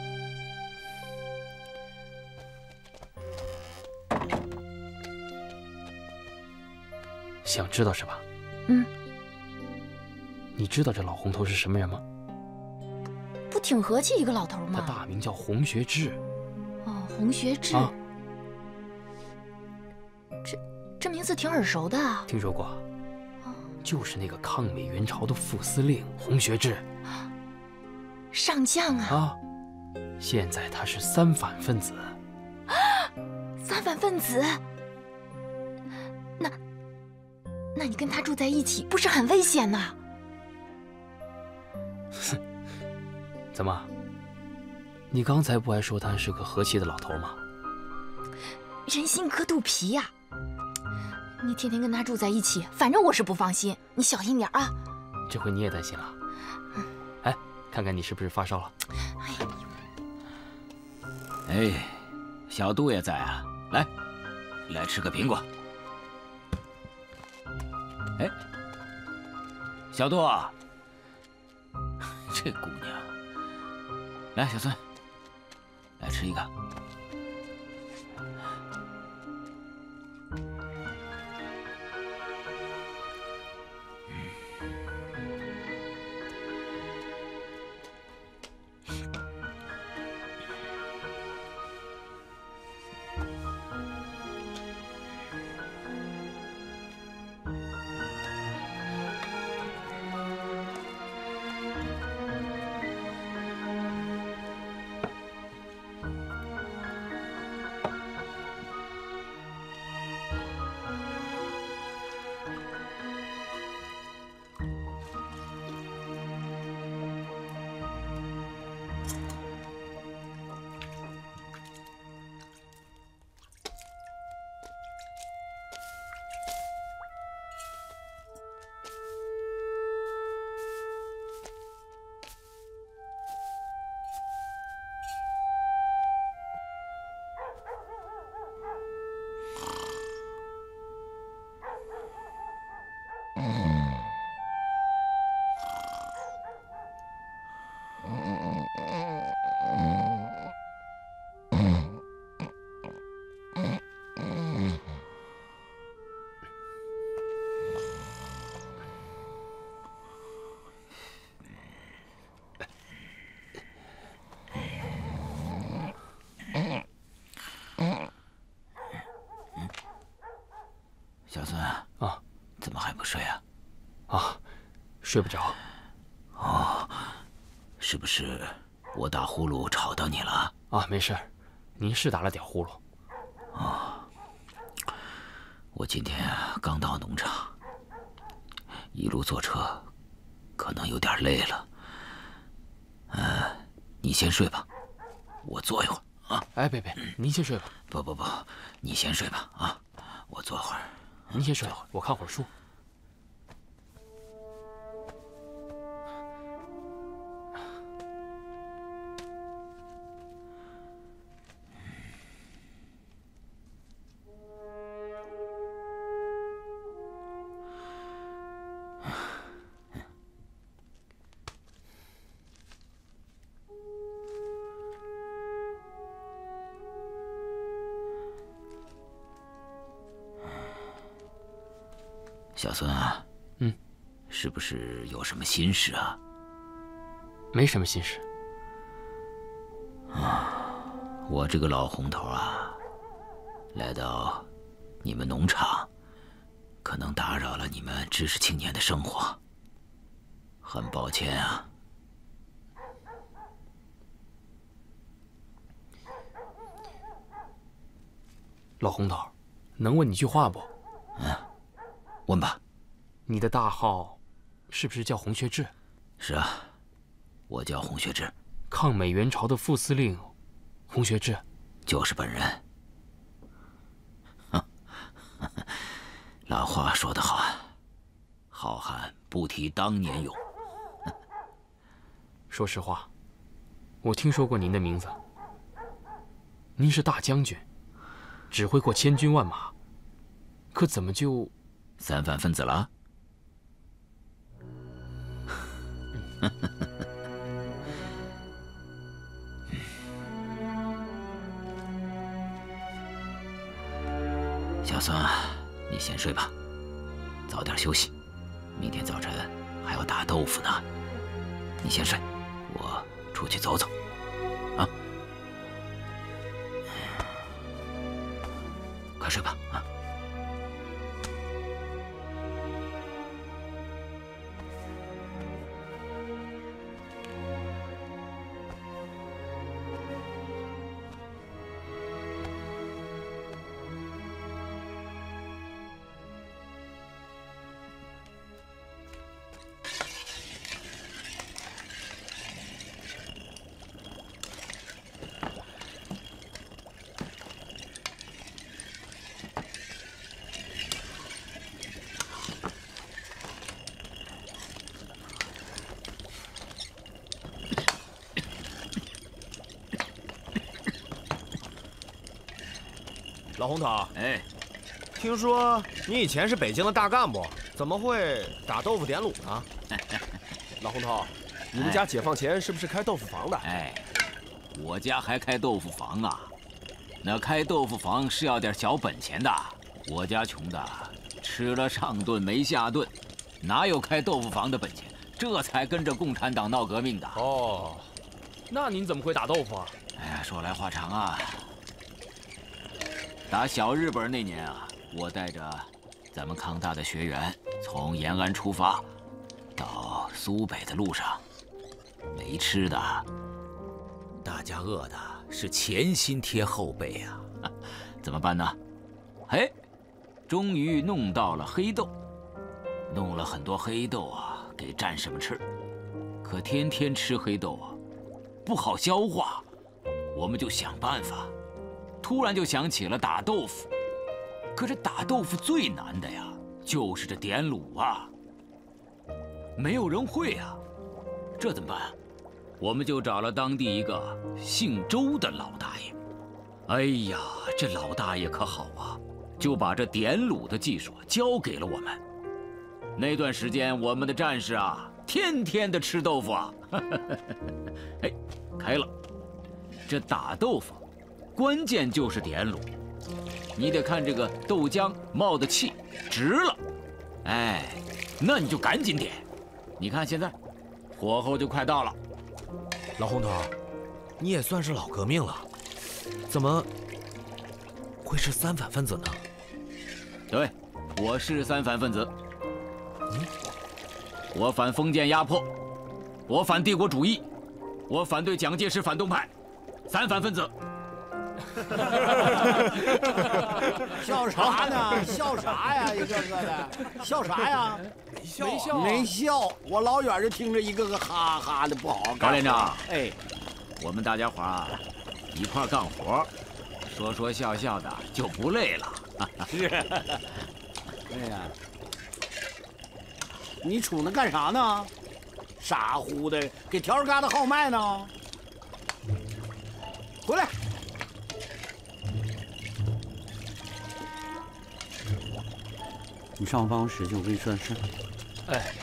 想知道是吧？ 嗯。 你知道这老红头是什么人吗？ 不挺和气一个老头吗？ 他大名叫洪学智。 哦，洪学智。 啊， 这这名字挺耳熟的。 听说过。就是那个抗美援朝的副司令洪学智。 上将啊！ 啊，现在他是三反分子。 三反分子？那那你跟他住在一起，不是很危险呐？ 哼，怎么？你刚才不还说他是个和气的老头吗？ 人心隔肚皮呀！你天天跟他住在一起，反正我是不放心，你小心点啊！ 这回你也担心了？哎，看看你是不是发烧了？ 哎，小杜也在啊，来，来吃个苹果。哎，小杜，这姑娘，来，小孙，来吃一个。 小孙啊，怎么还不睡啊？ 啊，睡不着。 哦，是不是我打呼噜吵到你了？ 啊，没事，您是打了点呼噜。 哦，我今天刚到农场，一路坐车，可能有点累了。呃，你先睡吧，我坐一会儿啊。 哎，别别，您先睡吧。 不不不，你先睡吧啊，我坐会儿。 您先睡，我看会儿书。 小孙啊， 嗯， 是不是有什么心事啊？ 没什么心事。 啊，我这个老红头啊，来到你们农场，可能打扰了你们知识青年的生活，很抱歉啊。 老红头，能问你句话不？ 嗯。问吧， 你的大号是不是叫洪学智？ 是啊，我叫洪学智。 抗美援朝的副司令洪学智， 就是本人。老话说得好，好汉不提当年勇。 说实话，我听说过您的名字。您是大将军，指挥过千军万马，可怎么就…… 三反分子了？小孙啊，你先睡吧，早点休息。明天早晨还要打豆腐呢。你先睡，我出去走走。啊，快睡吧啊！ 老红头， 哎， 听说你以前是北京的大干部，怎么会打豆腐点卤呢？ 老红头，你们家解放前是不是开豆腐房的？ 哎，我家还开豆腐房啊？那开豆腐房是要点小本钱的。我家穷的吃了上顿没下顿，哪有开豆腐房的本钱？这才跟着共产党闹革命的。 哦，那您怎么会打豆腐啊？ 哎呀，说来话长啊。打小日本那年啊，我带着咱们康大的学员从延安出发，到苏北的路上，没吃的，大家饿的是前心贴后背啊！怎么办呢？哎，终于弄到了黑豆，弄了很多黑豆啊，给战士们吃。可天天吃黑豆啊，不好消化，我们就想办法。突然就想起了打豆腐，可这打豆腐最难的呀，就是这点卤啊，没有人会啊，这怎么办啊？我们就找了当地一个姓周的老大爷。哎呀，这老大爷可好啊，就把这点卤的技术教给了我们。 那段时间我们的战士啊，天天的吃豆腐啊。哎，开了。这打豆腐，关键就是点卤。你得看这个豆浆冒的气直了，哎，那你就赶紧点。你看现在，火候就快到了。 老红头，你也算是老革命了，怎么会是三反分子呢？ 对，我是三反分子。嗯，我反封建压迫，我反帝国主义，我反对蒋介石反动派，三反分子。 笑啥呢？笑啥呀？一个个的，笑啥呀？ 没笑，没笑， 没笑。我老远就听着一个个哈哈的，不好干。 高连长， 哎， 我们大家伙啊，一块干活，说说笑笑的就不累了。 是。哎呀，你杵那干啥呢？傻乎的，给条儿疙瘩号脉呢。回来。你上我办公室去，我跟你说点事。 哎，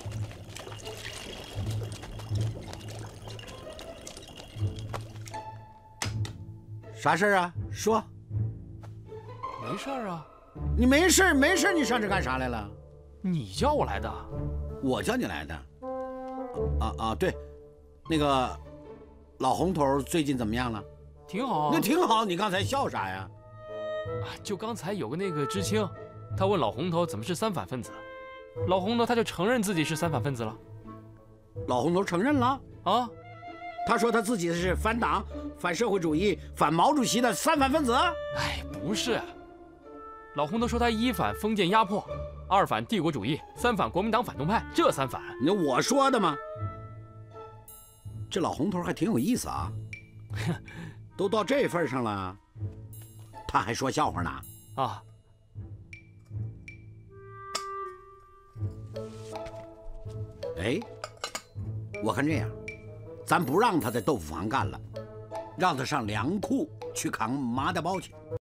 啥事儿啊？说。 没事儿啊。 你没事儿没事儿，你上这干啥来了？ 你叫我来的。 我叫你来的。啊啊，对，那个老红头最近怎么样了？ 挺好啊。 那挺好，你刚才笑啥呀？ 啊，就刚才有个那个知青。他问老红头怎么是三反分子，老红头他就承认自己是三反分子了。 老红头承认了啊？ 他说他自己是反党、反社会主义、反毛主席的三反分子。 哎，不是，老红头说他一反封建压迫，二反帝国主义，三反国民党反动派，这三反。 那我说的吗？这老红头还挺有意思啊，都到这份上了，他还说笑话呢。 啊。 哎，我看这样，咱不让他在豆腐房干了，让他上粮库去扛麻袋包去。